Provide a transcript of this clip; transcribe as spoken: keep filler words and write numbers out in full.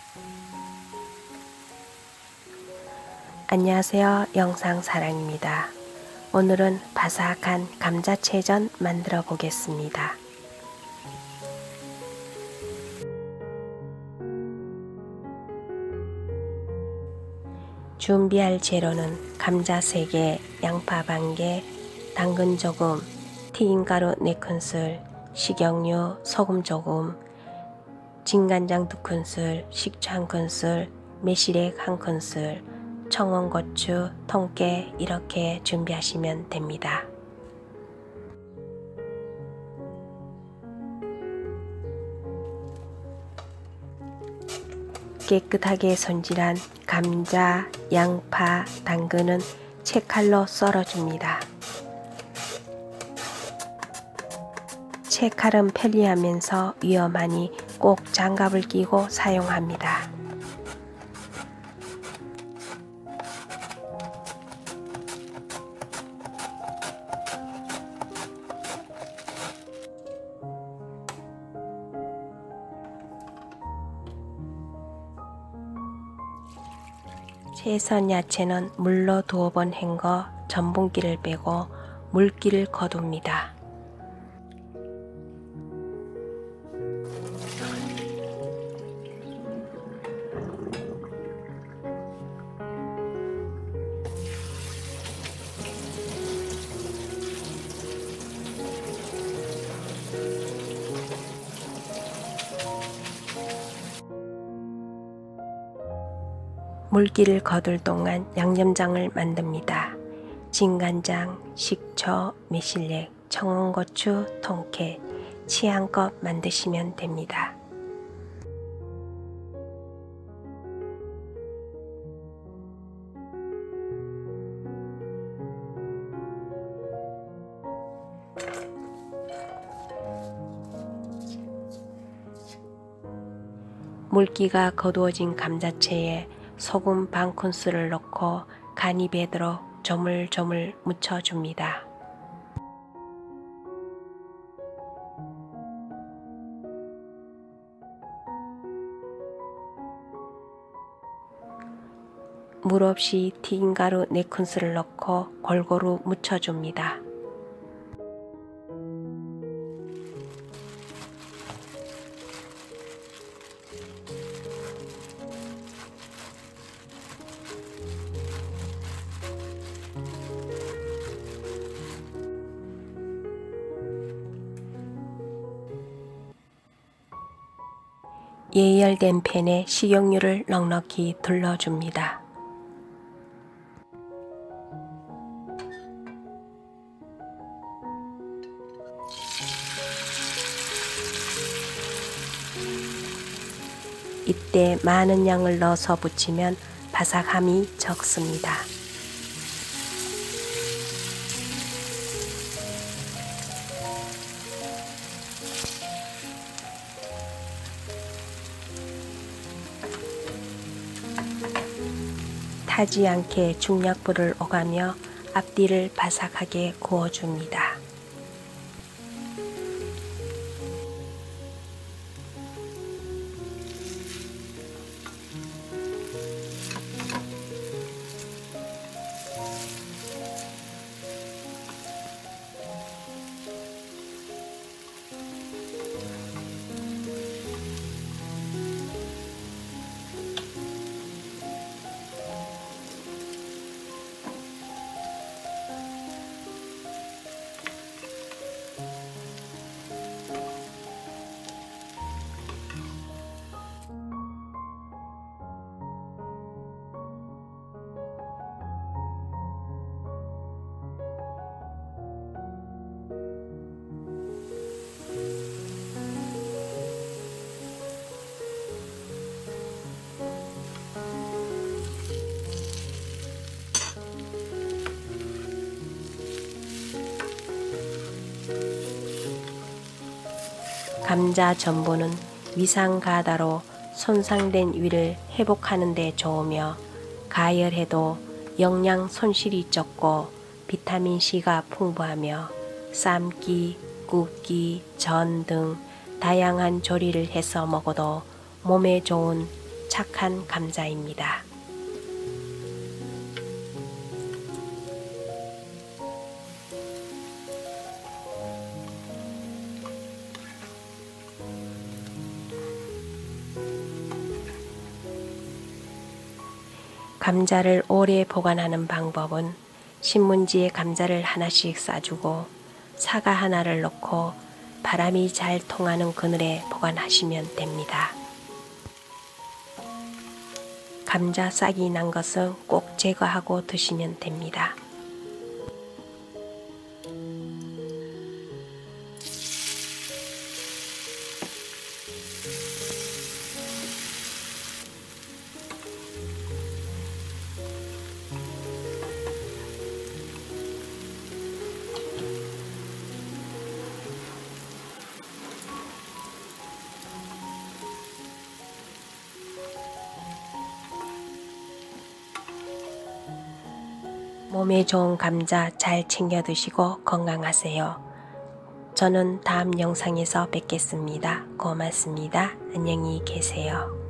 안녕하세요. 영상사랑입니다. 오늘은 바삭한 감자채전 만들어 보겠습니다. 준비할 재료는 감자 세 개, 양파 반 개, 당근 조금, 튀김가루 네 큰술, 식용유, 소금 조금, 진간장 두 큰술, 식초 한 큰술, 매실액 한 큰술, 청원고추, 통깨 이렇게 준비하시면 됩니다. 깨끗하게 손질한 감자, 양파, 당근은 채칼로 썰어줍니다. 채칼은 편리하면서 위험하니 꼭 장갑을 끼고 사용합니다. 채선 야채는 물로 두어 번 헹궈 전분기를 빼고 물기를 거둡니다. 물기를 거둘 동안 양념장을 만듭니다. 진간장, 식초, 매실액, 청원고추, 통깨, 취향껏 만드시면 됩니다. 물기가 거두어진 감자채에 소금 반 큰술을 넣고 간이 배도록 조물조물 묻혀줍니다. 물 없이 튀김가루 네 큰술을 넣고 골고루 묻혀줍니다. 예열된 팬에 식용유를 넉넉히 둘러줍니다. 이때 많은 양을 넣어서 부치면 바삭함이 적습니다. 타지 않게 중약불을 오가며 앞뒤를 바삭하게 구워줍니다. 감자 전분은 위상가다로 손상된 위를 회복하는 데 좋으며 가열해도 영양 손실이 적고 비타민C가 풍부하며 삶기, 굽기, 전 등 다양한 조리를 해서 먹어도 몸에 좋은 착한 감자입니다. 감자를 오래 보관하는 방법은 신문지에 감자를 하나씩 싸주고 사과 하나를 넣고 바람이 잘 통하는 그늘에 보관하시면 됩니다. 감자 싹이 난 것은 꼭 제거하고 드시면 됩니다. 몸에 좋은 감자 잘 챙겨 드시고 건강하세요. 저는 다음 영상에서 뵙겠습니다. 고맙습니다. 안녕히 계세요.